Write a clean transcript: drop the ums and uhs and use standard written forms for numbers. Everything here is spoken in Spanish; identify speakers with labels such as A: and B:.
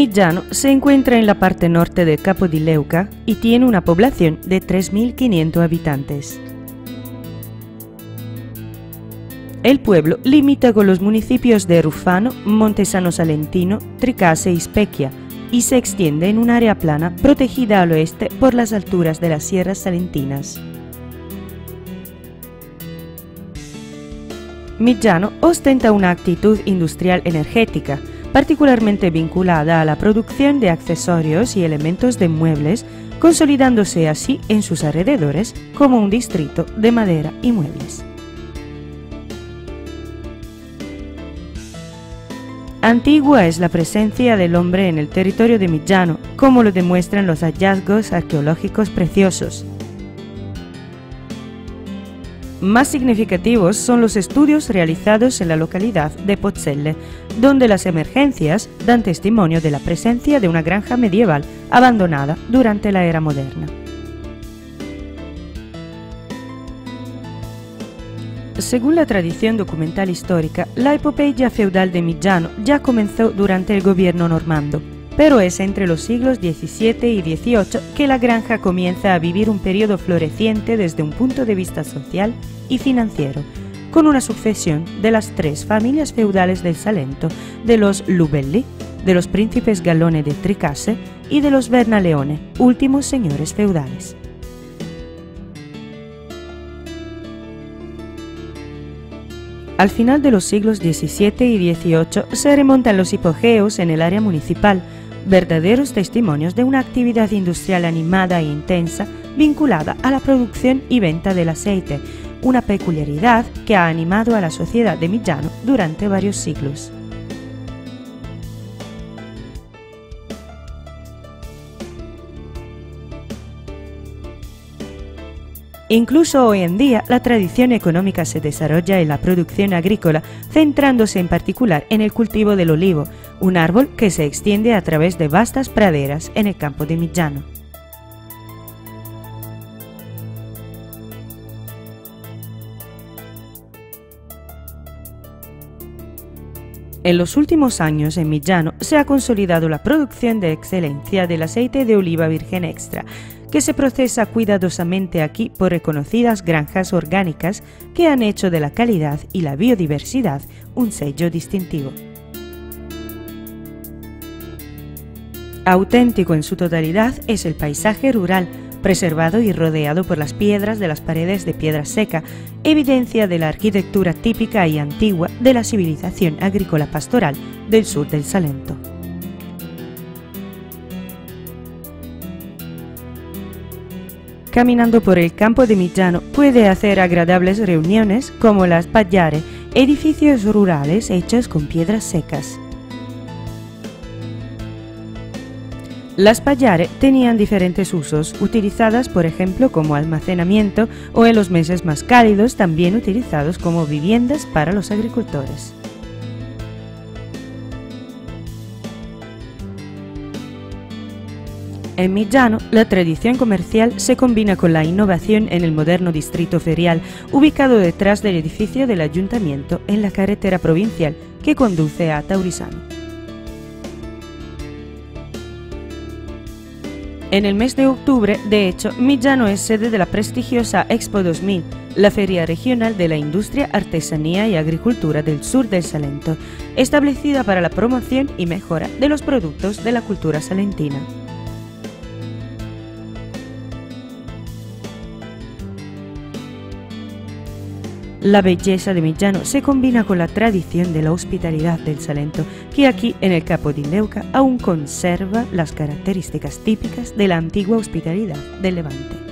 A: Migiano se encuentra en la parte norte del Capo di Leuca y tiene una población de 3.500 habitantes. El pueblo limita con los municipios de Ruffano, Montesano Salentino, Tricase y Specchia y se extiende en un área plana protegida al oeste por las alturas de las sierras salentinas. Migiano ostenta una actitud industrial energética, particularmente vinculada a la producción de accesorios y elementos de muebles, consolidándose así en sus alrededores como un distrito de madera y muebles. Antigua es la presencia del hombre en el territorio de Migiano, como lo demuestran los hallazgos arqueológicos preciosos. Más significativos son los estudios realizados en la localidad de Pozzelle, donde las emergencias dan testimonio de la presencia de una granja medieval abandonada durante la era moderna. Según la tradición documental histórica, la epopeya feudal de Migiano ya comenzó durante el gobierno normando, pero es entre los siglos XVII y XVIII que la granja comienza a vivir un periodo floreciente desde un punto de vista social y financiero, con una sucesión de las tres familias feudales del Salento, de los Lubelli, de los príncipes Gallone de Tricase y de los Bernaleone, últimos señores feudales. Al final de los siglos XVII y XVIII se remontan los hipogeos en el área municipal, verdaderos testimonios de una actividad industrial animada e intensa vinculada a la producción y venta del aceite, una peculiaridad que ha animado a la sociedad de Migiano durante varios siglos. Incluso hoy en día, la tradición económica se desarrolla en la producción agrícola, centrándose en particular en el cultivo del olivo, un árbol que se extiende a través de vastas praderas en el campo de Migiano. En los últimos años en Migiano se ha consolidado la producción de excelencia del aceite de oliva virgen extra, que se procesa cuidadosamente aquí por reconocidas granjas orgánicas que han hecho de la calidad y la biodiversidad un sello distintivo. Auténtico en su totalidad es el paisaje rural, preservado y rodeado por las piedras de las paredes de piedra seca, evidencia de la arquitectura típica y antigua de la civilización agrícola pastoral del sur del Salento. Caminando por el campo de Migiano puede hacer agradables reuniones como las Pagliare, edificios rurales hechos con piedras secas. Las Pagliare tenían diferentes usos, utilizadas por ejemplo como almacenamiento o en los meses más cálidos también utilizados como viviendas para los agricultores. En Migiano, la tradición comercial se combina con la innovación en el moderno distrito ferial, ubicado detrás del edificio del ayuntamiento en la carretera provincial que conduce a Taurisano. En el mes de octubre, de hecho, Migiano es sede de la prestigiosa Expo 2000, la feria regional de la industria, artesanía y agricultura del sur del Salento, establecida para la promoción y mejora de los productos de la cultura salentina. La belleza de Migiano se combina con la tradición de la hospitalidad del Salento, que aquí en el Capo di Leuca aún conserva las características típicas de la antigua hospitalidad del Levante.